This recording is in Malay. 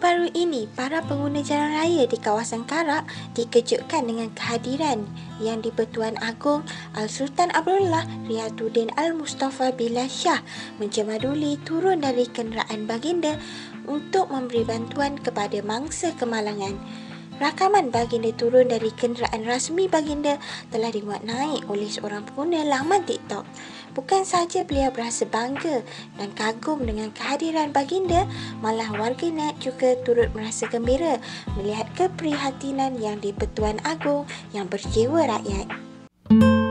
Baru-baru ini, para pengguna jalan raya di kawasan Karak dikejutkan dengan kehadiran Yang di-Pertuan Agong Al-Sultan Abdullah Riyadhuddin Al-Mustafa Billah Shah mencemaduli turun dari kenderaan baginda untuk memberi bantuan kepada mangsa kemalangan. Rakaman baginda turun dari kenderaan rasmi baginda telah dimuat naik oleh seorang pengguna laman TikTok. Bukan sahaja beliau berasa bangga dan kagum dengan kehadiran baginda, malah warganet juga turut merasa gembira melihat keprihatinan Yang di-Pertuan Agong yang berjiwa rakyat.